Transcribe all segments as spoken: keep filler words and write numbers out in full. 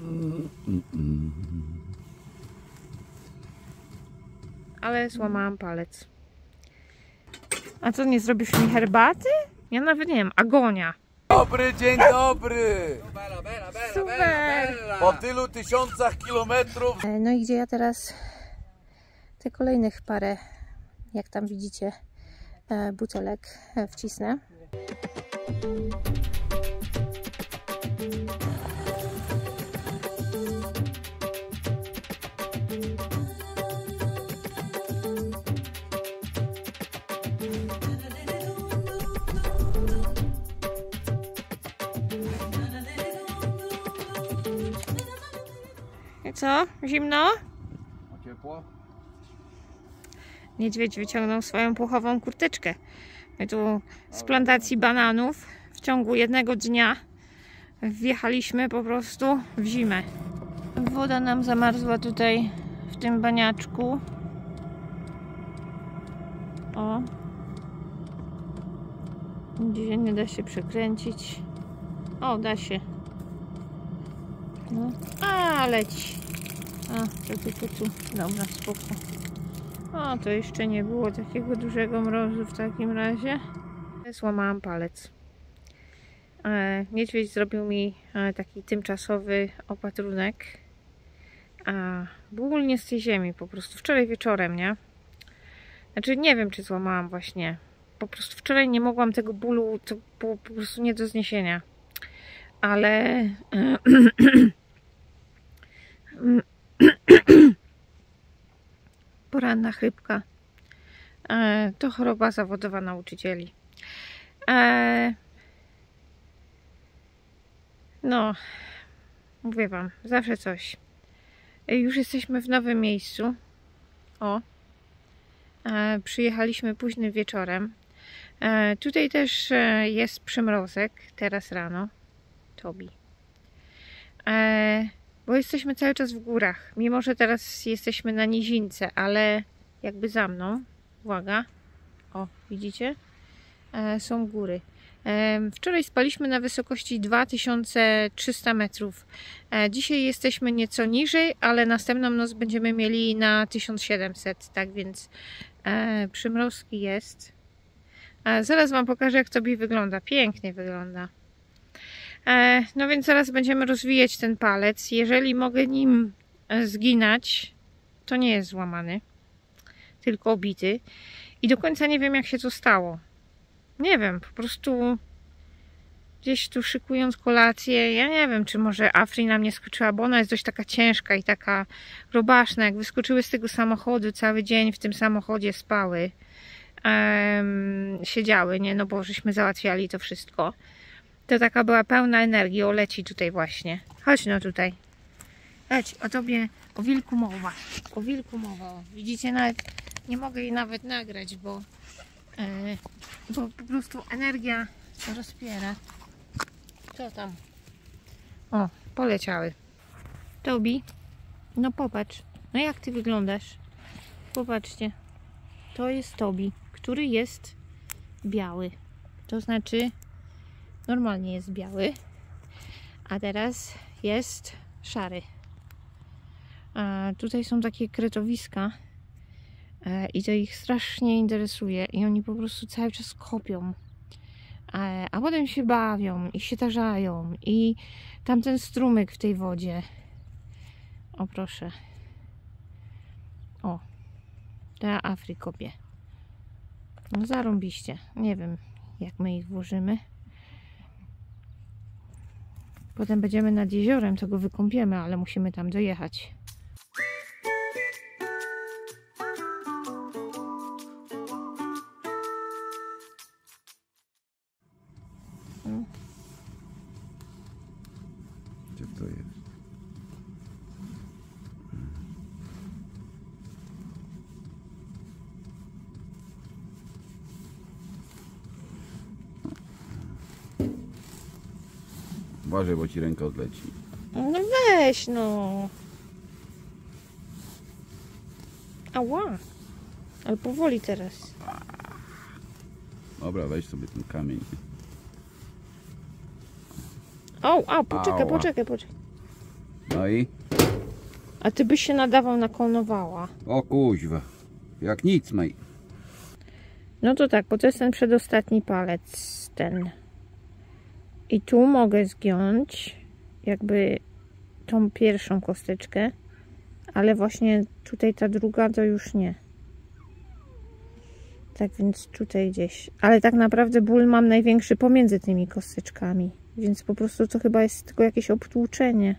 Ale złamałam palec. A co, nie zrobisz mi herbaty? Ja nawet nie wiem, agonia. Dobry, dzień dobry! Super! Po tylu tysiącach kilometrów. No i gdzie ja teraz te kolejnych parę, jak tam widzicie, butelek wcisnę. I co? Zimno? Ciepło? Niedźwiedź wyciągnął swoją puchową kurteczkę. My tu z plantacji bananów w ciągu jednego dnia wjechaliśmy po prostu w zimę. Woda nam zamarzła tutaj w tym baniaczku. O. Gdzie nie da się przekręcić. O, da się. No. A, leci. A, to tu, tu, tu. Dobra, spoko. O, to jeszcze nie było takiego dużego mrozu w takim razie. Złamałam palec. E, niedźwiedź zrobił mi e, taki tymczasowy opatrunek. A ból nie z tej ziemi, po prostu wczoraj wieczorem, nie? Znaczy nie wiem, czy złamałam właśnie. Po prostu wczoraj nie mogłam tego bólu, to było po prostu nie do zniesienia. Ale... poranna chrypka. E, to choroba zawodowa nauczycieli. E, no, mówię wam, zawsze coś. E, już jesteśmy w nowym miejscu. O, e, przyjechaliśmy późnym wieczorem. E, tutaj też e, jest przymrozek, teraz rano. Tobi. E, Bo jesteśmy cały czas w górach. Mimo że teraz jesteśmy na nizince, ale jakby za mną, uwaga, o, widzicie? E, są góry. E, wczoraj spaliśmy na wysokości dwa tysiące trzysta metrów. E, dzisiaj jesteśmy nieco niżej, ale następną noc będziemy mieli na tysiąc siedemset, tak więc e, przymrozki jest. E, zaraz wam pokażę, jak Tobi wygląda. Pięknie wygląda. No więc zaraz będziemy rozwijać ten palec. Jeżeli mogę nim zginać, to nie jest złamany, tylko obity. I do końca nie wiem, jak się to stało. Nie wiem, po prostu gdzieś tu szykując kolację, ja nie wiem, czy może Afri na mnie skoczyła, bo ona jest dość taka ciężka i taka robaszna. Jak wyskoczyły z tego samochodu, cały dzień w tym samochodzie spały, um, siedziały, nie, no bo żeśmy załatwiali to wszystko. To taka była pełna energii. O, leci tutaj właśnie. Chodź no tutaj. Leć, o tobie, o wilku mowa. O wilku mowa. Widzicie, nawet nie mogę jej nawet nagrać, bo, yy, bo po prostu energia rozpiera. Co tam? O, poleciały. Tobi, no popatrz. No jak ty wyglądasz? Popatrzcie. To jest Tobi, który jest biały. To znaczy... normalnie jest biały, a teraz jest szary. A tutaj są takie kretowiska e, i to ich strasznie interesuje i oni po prostu cały czas kopią, e, a potem się bawią i się tarzają i tamten strumyk w tej wodzie. O proszę. O, ta Afry kopie. No zarąbiście. Nie wiem, jak my ich włożymy. Potem będziemy nad jeziorem, to go wykąpiemy, ale musimy tam dojechać. Hmm. Gdzie to jest? Uważaj, bo ci ręka odleci. No weź no. Ała. Ale powoli teraz. Dobra, weź sobie ten kamień. O, o, poczekaj, Ała. poczekaj, poczekaj. No i? A ty byś się nadawał na konowała. O kuźwa. Jak nic, mej. No to tak, bo to jest ten przedostatni palec, ten. I tu mogę zgiąć jakby tą pierwszą kosteczkę, ale właśnie tutaj ta druga to już nie. Tak więc tutaj gdzieś. Ale tak naprawdę ból mam największy pomiędzy tymi kosteczkami, więc po prostu to chyba jest tylko jakieś obtłuczenie.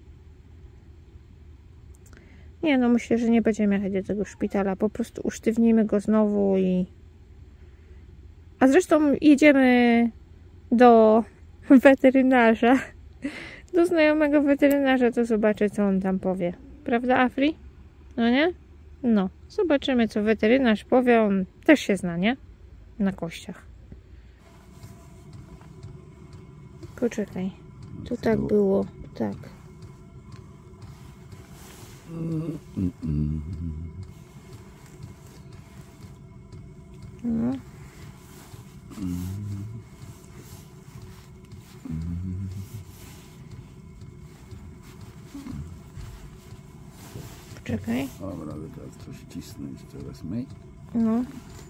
Nie, no myślę, że nie będziemy jechać do tego szpitala. Po prostu usztywnimy go znowu i... A zresztą jedziemy do weterynarza. Do znajomego weterynarza, to zobaczę, co on tam powie. Prawda, Afri? No nie? No. Zobaczymy, co weterynarz powie. On też się zna, nie? Na kościach. Poczekaj. Tu tak było. Tak. No. Poczekaj. Dobra, ale teraz coś cisnąć teraz my. No.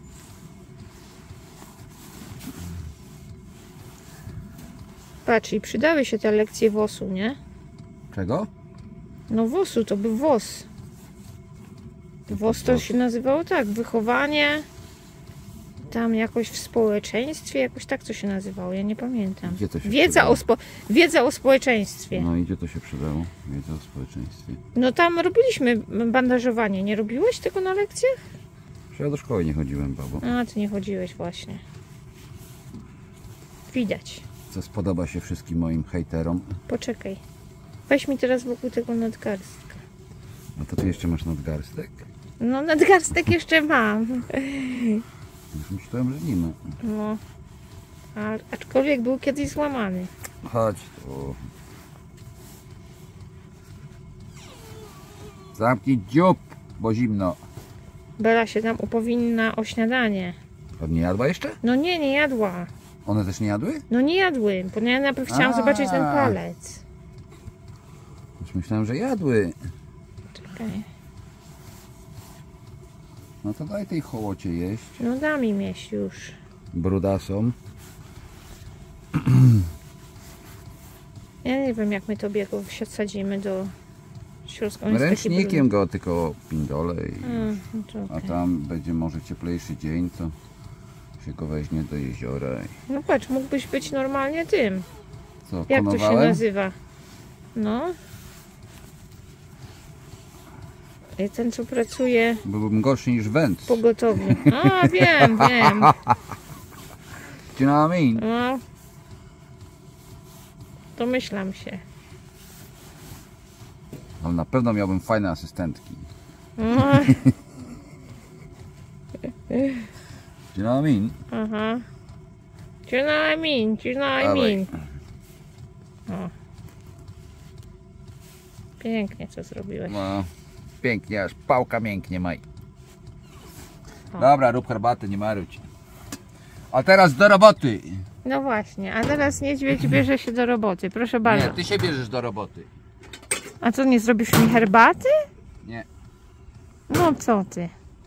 Patrz, i przydały się te lekcje wosu, nie? Czego? No wosu, to był wos. Wos to się nazywało tak, wychowanie tam jakoś w społeczeństwie, jakoś tak to się nazywało, ja nie pamiętam. Gdzie to się Wiedza przydało? o, spo, wiedza o społeczeństwie. No i gdzie to się przydało? Wiedza o społeczeństwie. No tam robiliśmy bandażowanie, nie robiłeś tego na lekcjach? Ja do szkoły nie chodziłem, babo. A, ty nie chodziłeś właśnie. Widać. Co spodoba się wszystkim moim hejterom. Poczekaj. Weź mi teraz wokół tego nadgarstka. No to ty jeszcze masz nadgarstek? No nadgarstek jeszcze mam. Już myślałem, że nie ma. No. A, aczkolwiek był kiedyś złamany. Chodź tu. Zamknij dziób, bo zimno. Bela się tam upowinna o śniadanie. A nie jadła jeszcze? No nie, nie jadła. One też nie jadły? No nie jadły, bo ja najpierw chciałam A. zobaczyć ten palec. Już myślałem, że jadły. Czekaj. No to daj tej hołocie jeść. No dam im jeść już. Brudasom. Ja nie wiem, jak my tobie go wsadzimy do środka. On jest taki Ręcznikiem go tylko pindole. I... brudny. A, no to A okej. tam będzie może cieplejszy dzień, to się go weźmie do jeziora. I... No patrz, mógłbyś być normalnie tym. Co, Jak to się konowałem? nazywa? No. I ten, co pracuje Byłbym gorszy niż węd. w pogotowiu. A, wiem, wiem. Do you know what I mean? No. Domyślam się. Ale na pewno miałbym fajne asystentki. No. Do you know what I mean? Aha. Do you know what I mean? Do you know what I Dawaj. mean? O. Pięknie co zrobiłeś. No, pięknie, aż pałka mięknie maj. O. Dobra, rób herbatę, nie marudź. A teraz do roboty. No właśnie, a teraz niedźwiedź bierze się do roboty. Proszę bardzo. Nie, ty się bierzesz do roboty. A co, nie zrobisz mi herbaty? Nie. No co ty?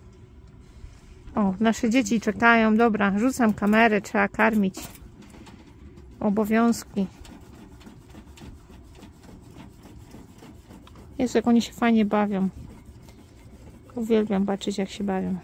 O, nasze dzieci czekają. Dobra, rzucam kamerę, trzeba karmić. Obowiązki. Jezu, jak oni się fajnie bawią. Uwielbiam patrzeć, jak się bawią.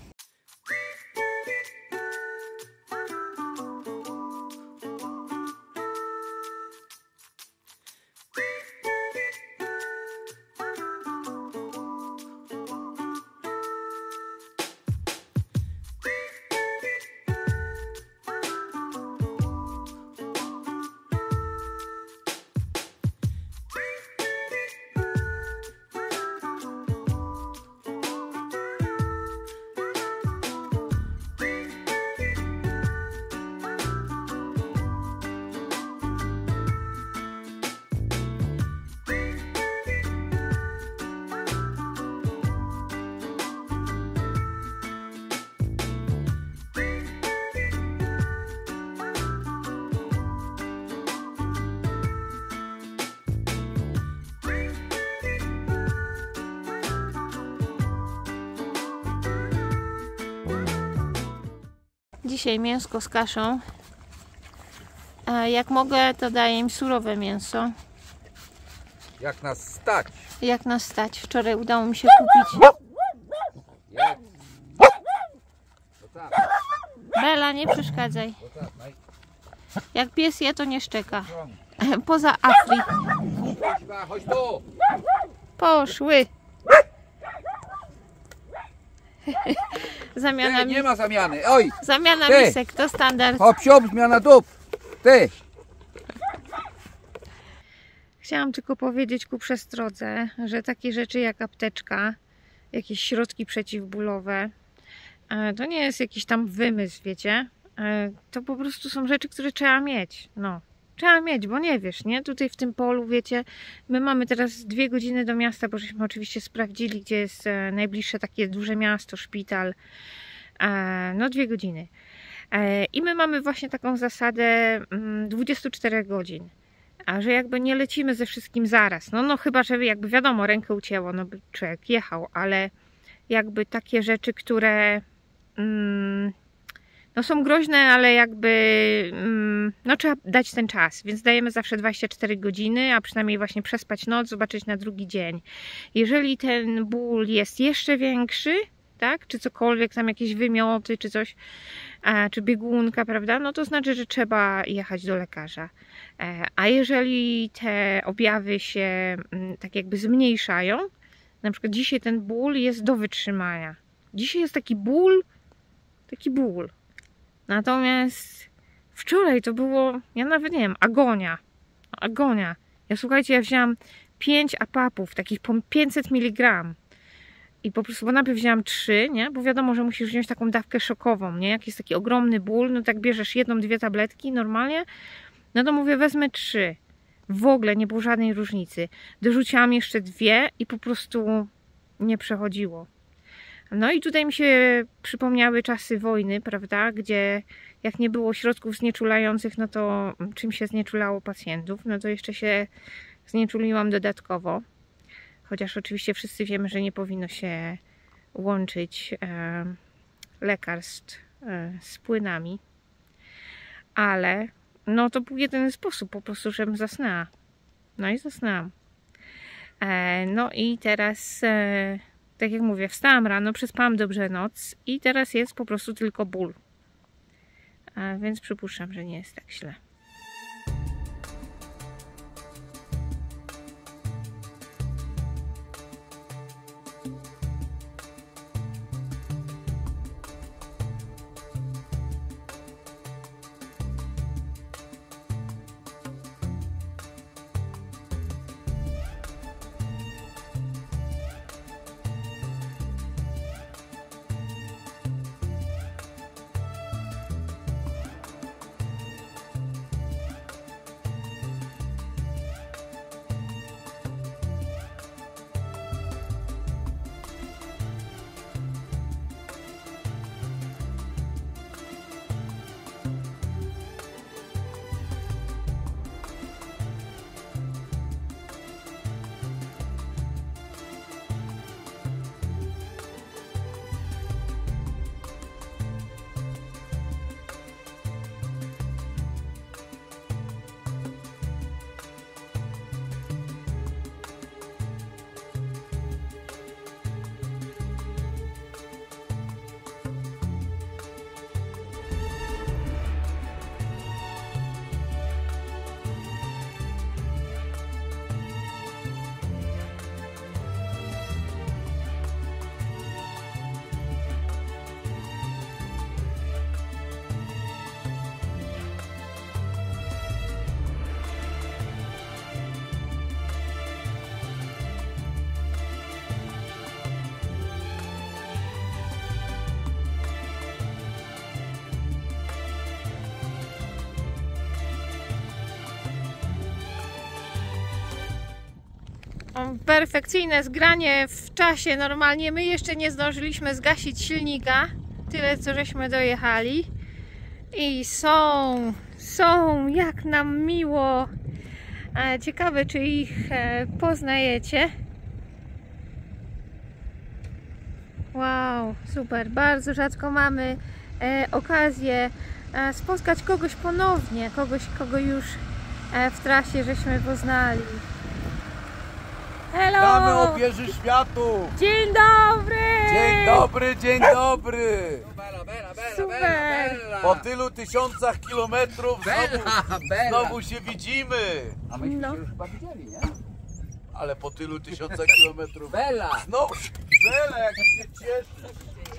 Dzisiaj mięsko z kaszą. A jak mogę, to daję im surowe mięso. Jak nas stać? Jak nas stać. Wczoraj udało mi się kupić. Jest. Bela, nie przeszkadzaj. Jak pies je, to nie szczeka. Poza Afri. Chodź tu. Poszły. Zamiana Ty, nie ma zamiany. Oj. Zamiana Ty. misek to standard. Hop, siop, zmiana dup. Ty. Chciałam tylko powiedzieć ku przestrodze, że takie rzeczy jak apteczka, jakieś środki przeciwbólowe, to nie jest jakiś tam wymysł, wiecie. To po prostu są rzeczy, które trzeba mieć. No, trzeba mieć, bo nie wiesz, nie? Tutaj w tym polu, wiecie, my mamy teraz dwie godziny do miasta, bo żeśmy oczywiście sprawdzili, gdzie jest najbliższe takie duże miasto, szpital. No, dwie godziny. I my mamy właśnie taką zasadę dwudziestu czterech godzin. A że jakby nie lecimy ze wszystkim zaraz. No, no chyba, że jakby wiadomo, rękę ucięło, no by człowiek jechał, ale jakby takie rzeczy, które mm, no są groźne, ale jakby mm, no trzeba dać ten czas, więc dajemy zawsze dwadzieścia cztery godziny, a przynajmniej właśnie przespać noc, zobaczyć na drugi dzień. Jeżeli ten ból jest jeszcze większy, tak, czy cokolwiek, tam jakieś wymioty, czy coś, a, czy biegunka, prawda, no to znaczy, że trzeba jechać do lekarza. E, a jeżeli te objawy się m, tak jakby zmniejszają, na przykład dzisiaj ten ból jest do wytrzymania. Dzisiaj jest taki ból, taki ból. Natomiast wczoraj to było, ja nawet nie wiem, agonia. Agonia. Ja słuchajcie, ja wzięłam pięć apapów, takich po pięćset miligram. I po prostu, bo najpierw wzięłam trzy, nie? Bo wiadomo, że musisz wziąć taką dawkę szokową, nie? Jak jest taki ogromny ból, no tak bierzesz jedną, dwie tabletki normalnie, no to mówię, wezmę trzy. W ogóle nie było żadnej różnicy. Dorzuciłam jeszcze dwie i po prostu nie przechodziło. No i tutaj mi się przypomniały czasy wojny, prawda? Gdzie jak nie było środków znieczulających, no to czym się znieczulało pacjentów? No to jeszcze się znieczuliłam dodatkowo. Chociaż oczywiście wszyscy wiemy, że nie powinno się łączyć e, lekarstw e, z płynami. Ale no to był jedyny sposób, po prostu, żebym zasnęła. No i zasnęłam. E, no i teraz, e, tak jak mówię, wstałam rano, przespałam dobrze noc i teraz jest po prostu tylko ból. E, więc przypuszczam, że nie jest tak źle. Perfekcyjne zgranie w czasie. Normalnie my jeszcze nie zdążyliśmy zgasić silnika. Tyle, co żeśmy dojechali. I są, są, jak nam miło. Ciekawe, czy ich poznajecie. Wow, super. Bardzo rzadko mamy e, okazję e, spotkać kogoś ponownie, kogoś, kogo już e, w trasie żeśmy poznali. Hello! Damy ofierzy światu! Dzień dobry! Dzień dobry, dzień dobry! Super! Po tylu tysiącach kilometrów znowu, znowu się widzimy! A myśmy No. się już chyba widzieli, nie? Ale po tylu tysiącach kilometrów Bela! znowu! Bela, jak się cieszy!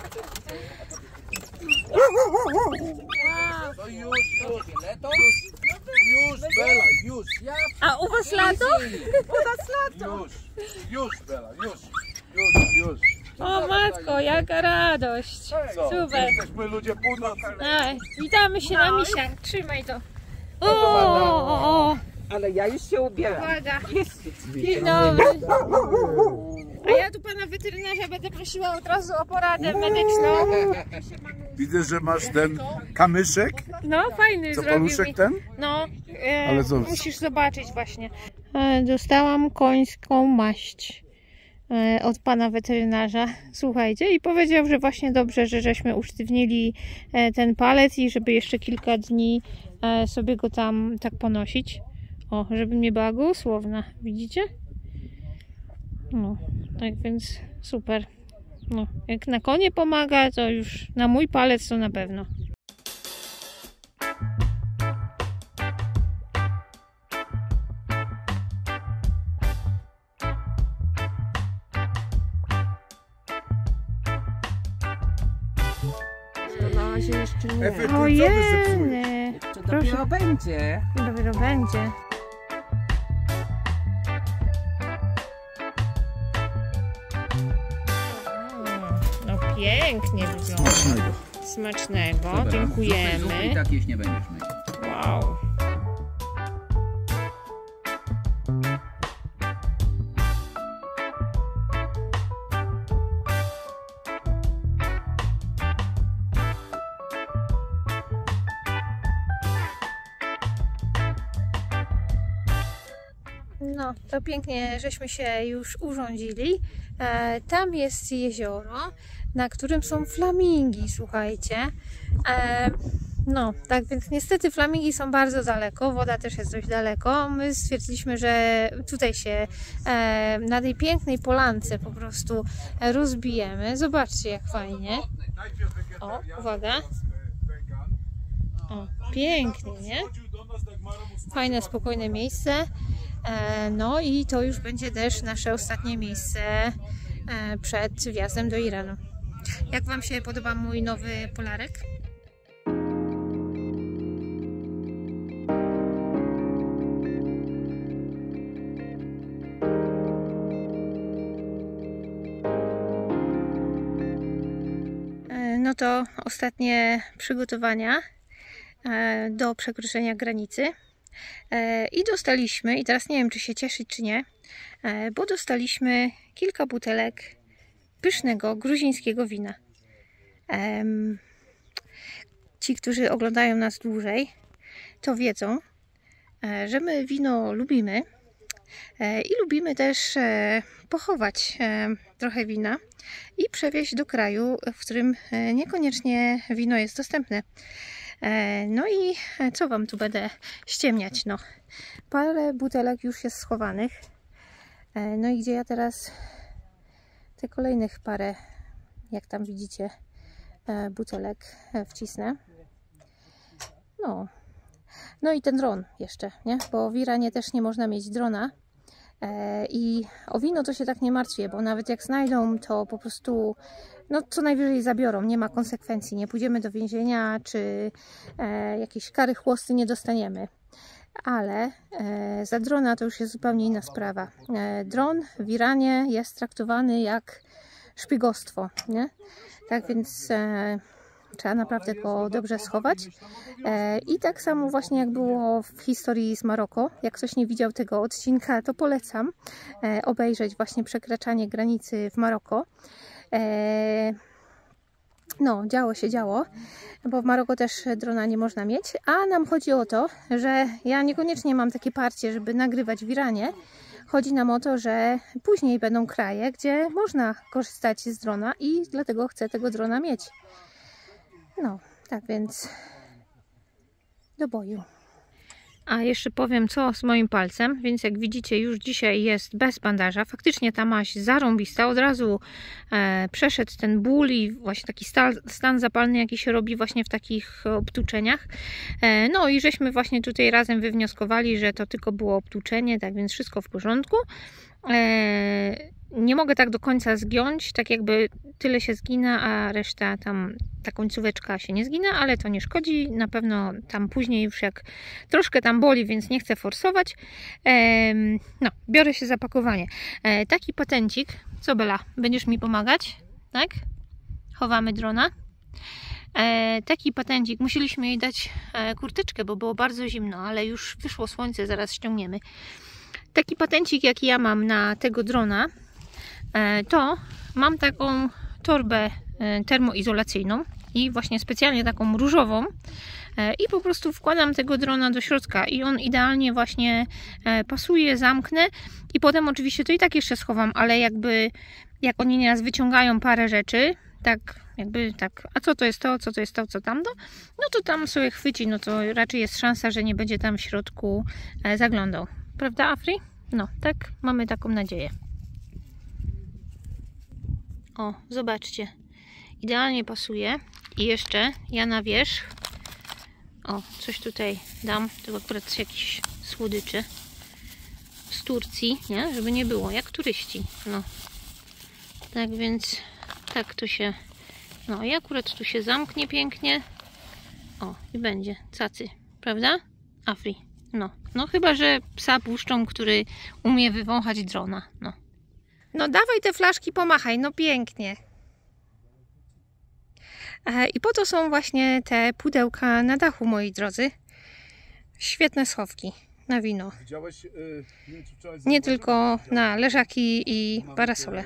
No już, już, już, już, Bela, już! A u was lato? U nas lato! Już, już, Bela, już, już, już! O matko, jaka radość! Co? Super! Jesteśmy ludzie północni! Aj, witamy się na misiach, trzymaj to! O, o, o, Ale ja już się ubieram. uwaga! Dzień dobry! A ja tu pana weterynarza będę prosiła od razu o poradę medyczną. Widzę, że masz ten kamyszek. No, fajny Co, zrobił paluszek mi. ten? No, e, Ale co? musisz zobaczyć właśnie. E, dostałam końską maść e, od pana weterynarza. Słuchajcie, i powiedział, że właśnie dobrze, że żeśmy usztywnili e, ten palec i żeby jeszcze kilka dni e, sobie go tam tak ponosić. O, żeby nie była gołosłowna. Widzicie? No, tak więc super. No, jak na konie pomaga, to już na mój palec to na pewno. To na razie jeszcze nie. Ojej, To dopiero będzie. dopiero będzie. No pięknie wygląda. Smacznego. Smacznego, Dobra. Zupy, dziękujemy. zupy i tak jeść nie będziesz mieć. Wow. No, to pięknie, żeśmy się już urządzili. E, tam jest jezioro, na którym są flamingi, słuchajcie. E, no, tak więc niestety flamingi są bardzo daleko, woda też jest dość daleko. My stwierdziliśmy, że tutaj się e, na tej pięknej polance po prostu rozbijemy. Zobaczcie, jak fajnie. O, uwaga. O, pięknie, nie? Fajne, spokojne miejsce. E, no i to już będzie też nasze ostatnie miejsce e, przed wjazdem do Iranu. Jak Wam się podoba mój nowy polarek? E, no to ostatnie przygotowania e, do przekroczenia granicy. I dostaliśmy, i teraz nie wiem, czy się cieszyć, czy nie, bo dostaliśmy kilka butelek pysznego gruzińskiego wina. Ci, którzy oglądają nas dłużej, to wiedzą, że my wino lubimy i lubimy też pochować trochę wina i przewieźć do kraju, w którym niekoniecznie wino jest dostępne. No i co Wam tu będę ściemniać? No, parę butelek już jest schowanych. No i gdzie ja teraz te kolejnych parę, jak tam widzicie, butelek wcisnę. No, no i ten dron jeszcze, nie? Bo w Iranie też nie można mieć drona. I o wino to się tak nie martwię, bo nawet jak znajdą, to po prostu no co najwyżej zabiorą, nie ma konsekwencji, nie pójdziemy do więzienia, czy e, jakieś kary chłosty nie dostaniemy. Ale e, za drona to już jest zupełnie inna sprawa. E, dron w Iranie jest traktowany jak szpiegostwo, nie? Tak więc e, trzeba naprawdę go dobrze schować. E, I tak samo właśnie jak było w historii z Maroko. Jak ktoś nie widział tego odcinka, to polecam e, obejrzeć właśnie przekraczanie granicy w Maroko. E, no, działo się działo, bo w Maroku też drona nie można mieć, a nam chodzi o to, że ja niekoniecznie mam takie parcie, żeby nagrywać w Iranie. Chodzi nam o to, że później będą kraje, gdzie można korzystać z drona i dlatego chcę tego drona mieć. No. Tak więc do boju. A jeszcze powiem co z moim palcem, więc jak widzicie już dzisiaj jest bez bandaża. Faktycznie ta maść zarąbista, od razu e, przeszedł ten ból i właśnie taki stan, stan zapalny jaki się robi właśnie w takich obtłuczeniach. E, no i żeśmy właśnie tutaj razem wywnioskowali, że to tylko było obtłuczenie, tak więc wszystko w porządku. E, nie mogę tak do końca zgiąć, tak jakby tyle się zgina, a reszta tam, ta końcóweczka się nie zgina, ale to nie szkodzi. Na pewno tam później już jak troszkę tam boli, więc nie chcę forsować. E, no, biorę się za pakowanie. E, taki patencik. Co Bela? Będziesz mi pomagać? Tak? Chowamy drona. E, taki patencik. Musieliśmy jej dać e, kurteczkę, bo było bardzo zimno, ale już wyszło słońce, zaraz ściągniemy. Taki patencik jaki ja mam na tego drona, e, to mam taką torbę e, termoizolacyjną i właśnie specjalnie taką różową e, i po prostu wkładam tego drona do środka i on idealnie właśnie e, pasuje, zamknę i potem oczywiście to i tak jeszcze schowam, ale jakby jak oni nieraz wyciągają parę rzeczy, tak jakby tak, a co to jest to, co to jest to, co tamto, no to tam sobie chwyci, no to raczej jest szansa, że nie będzie tam w środku e, zaglądał. Prawda, Afri? No, tak, mamy taką nadzieję. O, zobaczcie. Idealnie pasuje. I jeszcze ja na wierzch. O, coś tutaj dam. To akurat jakieś słodyczy. Z Turcji, nie? Żeby nie było, jak turyści. No. Tak więc, tak to się... No i akurat tu się zamknie pięknie. O, i będzie. Cacy. Prawda? Afri. No, no chyba, że psa puszczą, który umie wywąchać drona. No. No dawaj te flaszki, pomachaj, no pięknie. E, I po to są właśnie te pudełka na dachu, moi drodzy. Świetne schowki na wino. Widziałeś, yy, nie, czy wczoraj Nie tylko na leżaki i parasole.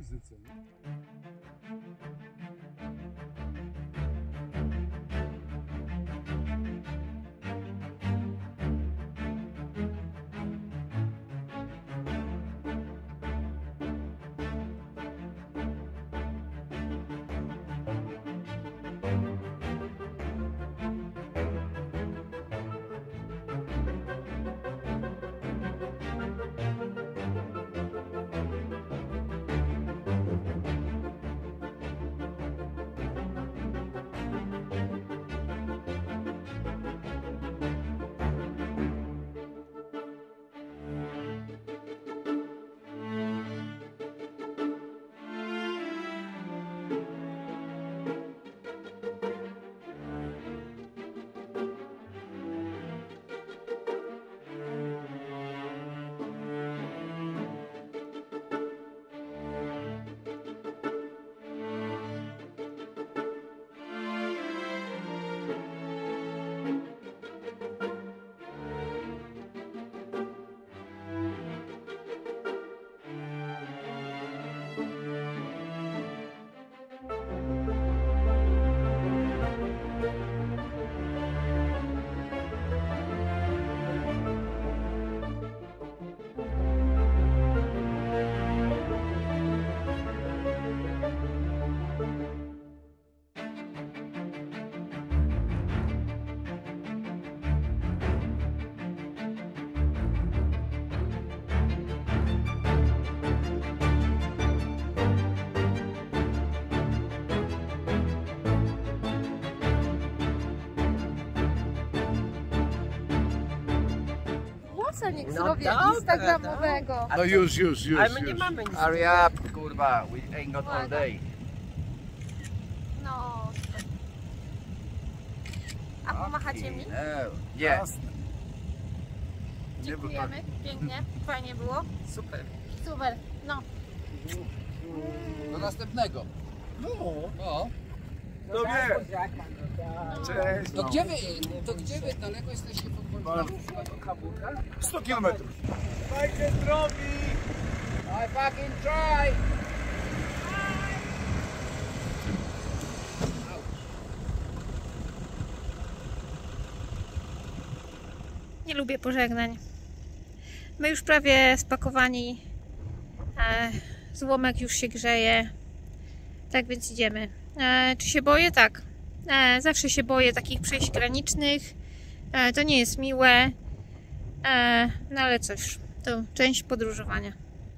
Niech zrobię dobra, instagramowego. No już, już, już. Ale my nie już. mamy nic. Hurry up, kurwa, we ain't got all day. No. A pomachacie mi? No, yeah. Dziękujemy. Pięknie. Fajnie było. Super. Super. No. Do następnego. No, No. no wie. Cześć. To gdzie wy, to gdzie wy daleko jesteście pod Polską? sto kilometrów. Dajcie zdrowi. I fucking try. Nie lubię pożegnań. My już prawie spakowani. E, złomek już się grzeje. Tak więc idziemy. E, czy się boję? Tak. E, zawsze się boję takich przejść granicznych. E, to nie jest miłe. E, no ale cóż, to część podróżowania.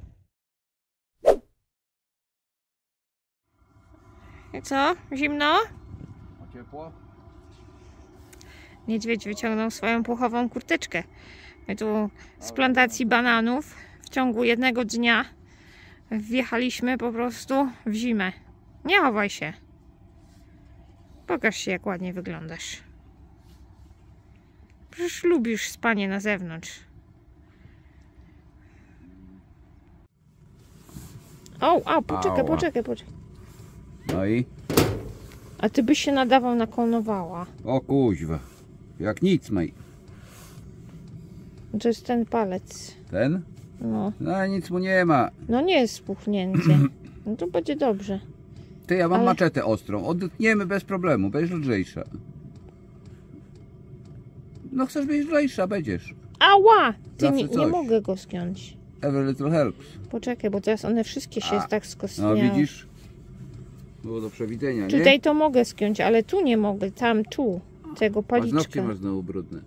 I co? Zimno? A ciepło? Niedźwiedź wyciągnął swoją puchową kurteczkę. My tu z plantacji bananów w ciągu jednego dnia wjechaliśmy po prostu w zimę. Nie chowaj się. Pokaż się, jak ładnie wyglądasz. Przecież lubisz spanie na zewnątrz. O, o, poczekaj, Ała. poczekaj, poczekaj. No i? A ty byś się nadawał na konowała. O kuźwa. Jak nic, mej. To jest ten palec. Ten? No, No nic mu nie ma. no nie jest spuchnięty. No to będzie dobrze. Ty, ja mam Ale- maczetę ostrą. Odetniemy bez problemu. Będziesz lżejsza. No chcesz być lżejsza, będziesz. Ała! Ty Zawsze nie, nie coś. mogę go skiąć. Every little helps. Poczekaj, bo teraz one wszystkie się A, tak No skostniały. widzisz? Było do przewidzenia, nie? Tutaj to mogę skiąć, ale tu nie mogę, tam, tu, tego Paznokcie paliczka. masz znowu brudne.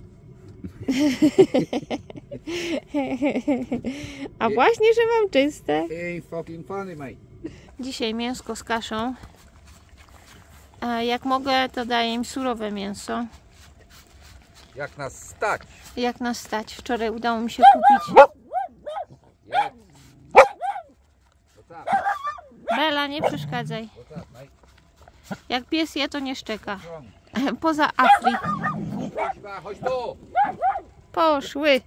A właśnie, że mam czyste. Hey, fucking funny, mate. Dzisiaj mięsko z kaszą. A jak mogę, to daję im surowe mięso. Jak nas stać? Jak nas stać? Wczoraj udało mi się kupić. Jak? Bela, nie przeszkadzaj. What's up, mate? Jak pies je, to nie szczeka. Poza Afri. Kuźwa, chodź tu! Poszły.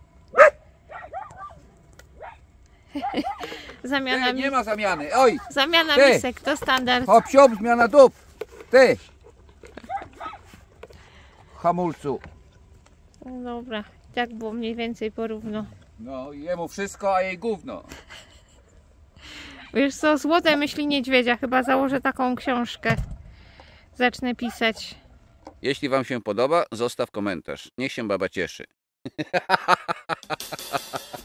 Zamiana, Ty, mi... nie ma zamiany. Oj! Zamiana Ty. misek to standard. Hop, siop, zmiana dup! Ty! Hamulcu. No dobra, tak było mniej więcej porówno. No, jemu wszystko, a jej gówno. Wiesz co, złote myśli niedźwiedzia. Chyba założę taką książkę. Zacznę pisać. Jeśli wam się podoba, zostaw komentarz. Niech się baba cieszy.